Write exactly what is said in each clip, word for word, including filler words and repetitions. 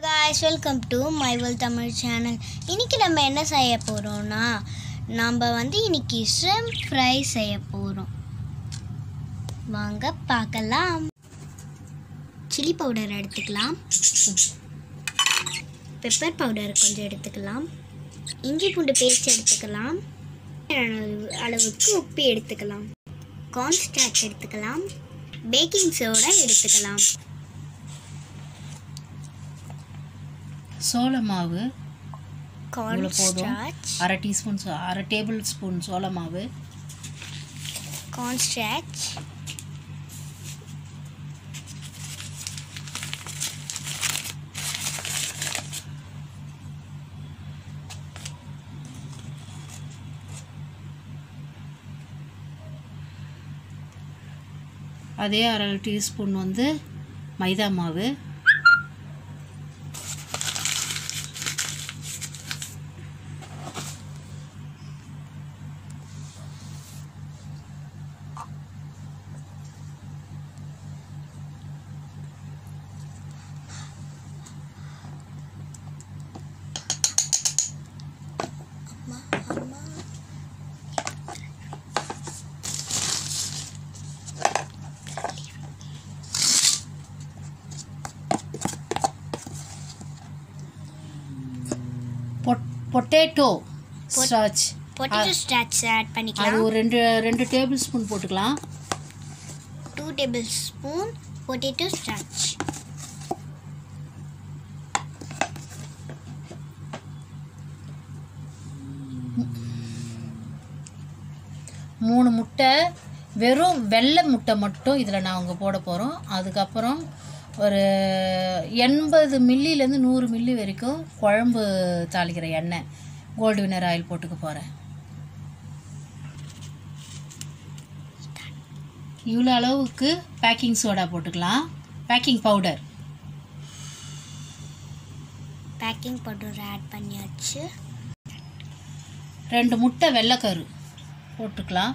guys, welcome to my world Tamil channel. இன்னைக்கு நம்ம என்ன செய்ய போறோம்னா நம்ம வந்து இன்னைக்கு shrimp fry செய்ய போறோம். வாங்க பார்க்கலாம். chili powder எடுத்துக்கலாம். pepper powder கொஞ்சம் எடுத்துக்கலாம். இஞ்சி பூண்டு பேஸ்ட் எடுத்துக்கலாம். அளவுக்கு உப்பு எடுத்துக்கலாம். corn starch எடுத்துக்கலாம். baking soda எடுத்துக்கலாம். சோள மாவு corn starch அரை டீஸ்பூன் அரை டேபிள் ஸ்பூன் சோள மாவு corn starch அதே அரை டீஸ்பூன் வந்து மைதா மாவு potato starch potato starch add பண்ணிக்கலாம். அது ஒரு ரெண்டு ரெண்டு டேபிள் ஸ்பூன் போட்டுக்கலாம். Two tablespoon potato starch. மூணு முட்டை, வெறும் வெள்ளை முட்டை மட்டும் இதில் நான் அவங்க போட போகிறோம். அதுக்கப்புறம் ஒரு எண்பது மில்லிலேருந்து நூறு மில்லி வரைக்கும் குழம்பு தாளிக்கிற எண்ணெய் கோல்டு வினர் ஆயில் போட்டுக்க போகிறேன். இவ்வளோ அளவுக்கு பேக்கிங் சோடா போட்டுக்கலாம். Baking powder baking powder add பண்ணியாச்சு. ரெண்டு முட்டை வெள்ளைக்கரு போட்டுக்கலாம்.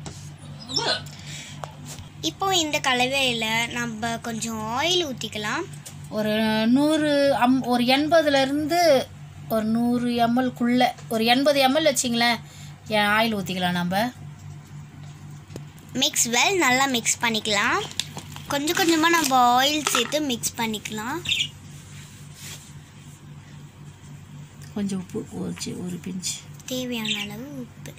இப்போ இந்த கலவையில் நம்ம கொஞ்சம் ஆயில் ஊற்றிக்கலாம். ஒரு நூறு அம் ஒரு எண்பதுலேருந்து ஒரு நூறு எம்எல்குள்ளே ஒரு எண்பது எம்எல் வச்சிங்களேன் ஆயில் ஊற்றிக்கலாம். நம்ம மிக்ஸ் வெல் நல்லா மிக்ஸ் பண்ணிக்கலாம். கொஞ்சம் கொஞ்சமாக நம்ம ஆயில் சேர்த்து மிக்ஸ் பண்ணிக்கலாம். கொஞ்சம் உப்பு ஒரு ஒரு பிஞ்ச் தேவையான அளவு உப்பு.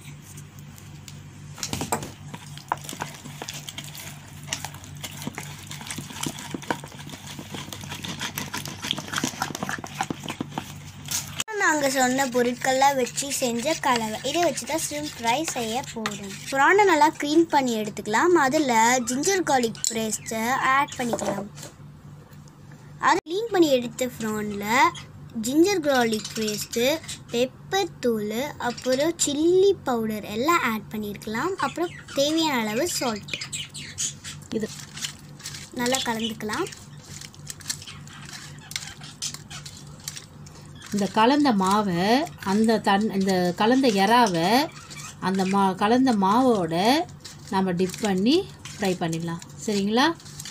நாங்கள் சொன்ன பொருட்கள்லாம் வச்சு செஞ்ச கலவை இதை வச்சு தான் shrimp fry செய்ய போகிறோம். ப்ரானை நல்லா க்ளீன் பண்ணி எடுத்துக்கலாம். அதில் ஜிஞ்சர் garlic பேஸ்ட்டை ஆட் பண்ணிக்கலாம். அது க்ளீன் பண்ணி எடுத்த ப்ரானில் ஜிஞ்சர் garlic பேஸ்ட்டு, பெப்பர் தூள், அப்புறம் சில்லி பவுடர் எல்லாம் ஆட் பண்ணியிருக்கலாம். அப்புறம் தேவையான அளவு சால்ட் இது நல்லா கலந்துக்கலாம். இந்த கலந்த மாவை அந்த தன் இந்த கலந்த எறாவை அந்த மா கலந்த மாவோட நம்ம டிப் பண்ணி ஃப்ரை பண்ணிடலாம். சரிங்களா?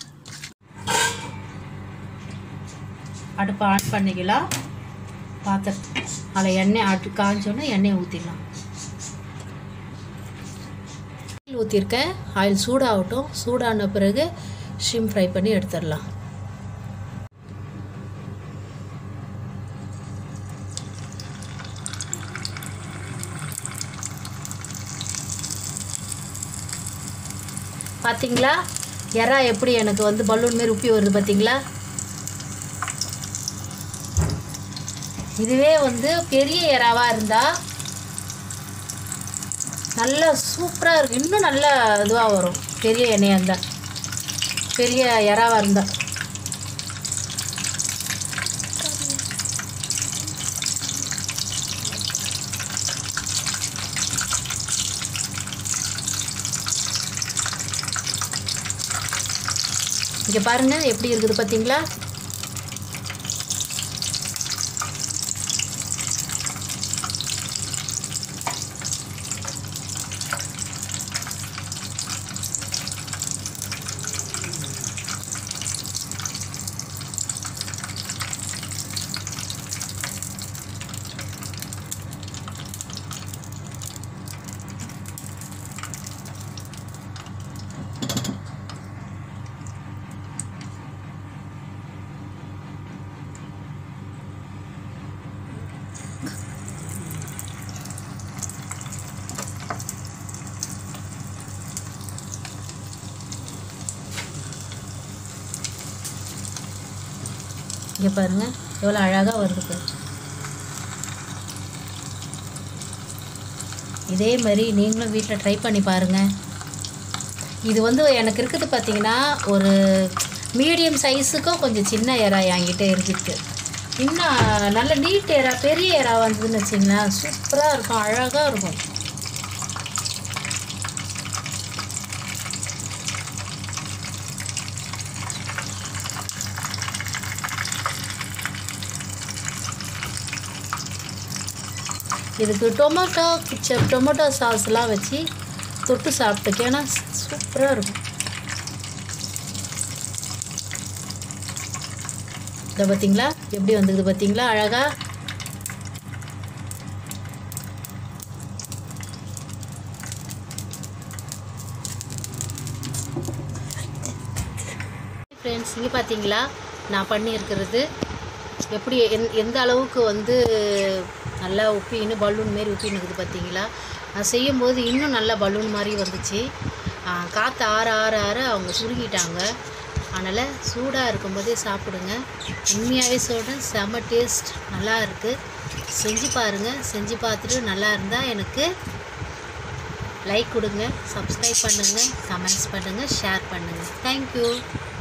அடுப்பை ஆன் பண்ணிக்கலாம். பாத்திர அதில் எண்ணெய் ஆட்டு காய்ச்சோன்னா எண்ணெயை ஊற்றிடலாம். ஆயில் ஊற்றிருக்கேன். ஆயில் சூடாகட்டும். சூடான பிறகு shrimp ஃப்ரை பண்ணி எடுத்துடலாம். பார்த்தீங்களா எறா எப்படி எனக்கு வந்து பலூன் மாரி உப்பி வருது பார்த்தீங்களா? இதுவே வந்து பெரிய எறாவாக இருந்தால் நல்லா சூப்பராக இருக்கும். இன்னும் நல்லா இதுவாக வரும். பெரிய எண்ணெயாக இருந்தால் பெரிய எறாவாக இருந்தால் இங்கே பாருங்கள் எப்படி இருக்குது பார்த்தீங்களா? இங்கே பாருங்கள் எவ்வளோ அழகாக வருது. இதே மாதிரி நீங்களும் வீட்டில் ட்ரை பண்ணி பாருங்கள். இது வந்து எனக்கு இருக்குது பார்த்திங்கன்னா ஒரு மீடியம் சைஸுக்கும் கொஞ்சம் சின்ன ஏரா என்கிட்ட இருக்குது. இன்னும் நல்ல நீட் ஏரா பெரிய ஏரா வந்ததுன்னு வச்சிங்களேன் சூப்பராக இருக்கும், அழகாக இருக்கும். இதுக்கு டொமேட்டோ கிச்சப் டொமேட்டோ சாஸ்லாம் வச்சு தொட்டு சாப்பிட்டுக்கேன்னா சூப்பராக இருக்கும். இதை பார்த்தீங்களா எப்படி வந்துக்குது பார்த்தீங்களா அழகாக. ஃப்ரெண்ட்ஸ் இங்கே பார்த்தீங்களா நான் பண்ணியிருக்கிறது எப்படி எந் எந்த அளவுக்கு வந்து நல்லா உப்பின்னு பலூன் மாரி உப்பின்னு இருக்குது பார்த்தீங்களா. நான் செய்யும்போது இன்னும் நல்லா பலூன் மாதிரி வந்துச்சு. காற்று ஆற ஆற ஆற அவங்க சுருங்கிட்டாங்க. அதனால் சூடாக இருக்கும்போதே சாப்பிடுங்க. உண்மையாகவே சொல்கிறேன், செம்ம டேஸ்ட் நல்லா இருக்குது. செஞ்சு பாருங்கள். செஞ்சு பார்த்துட்டு நல்லா இருந்தால் எனக்கு லைக் கொடுங்க, சப்ஸ்கிரைப் பண்ணுங்கள், கமெண்ட்ஸ் பண்ணுங்கள், ஷேர் பண்ணுங்கள். தேங்க்யூ.